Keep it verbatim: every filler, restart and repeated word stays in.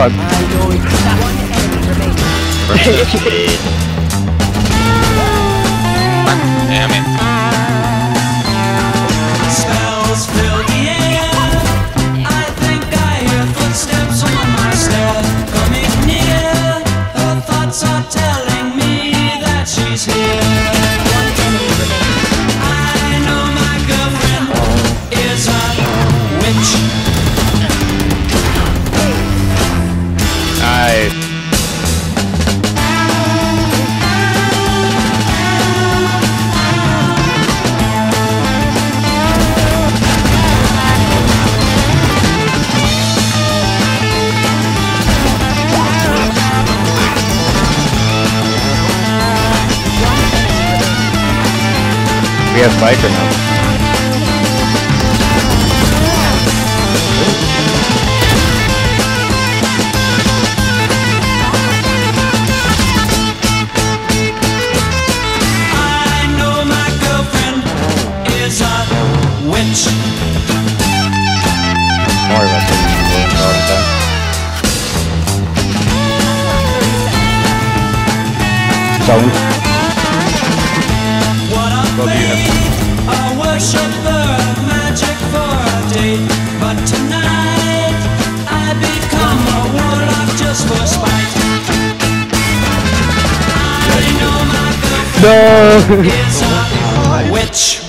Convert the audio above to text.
fuck? Damn it. Smells fill the air. I think I hear footsteps on my stair. Coming near, her thoughts are telling me that she's here. I know my girlfriend is a witch. Nice. We have Spiker now. I know my girlfriend is a witch. Don't worry about this. All the time. Sound. What a fate, a worshipper of magic for a date. But tonight I become a warlock just for spite. I know my girlfriend No. is a witch.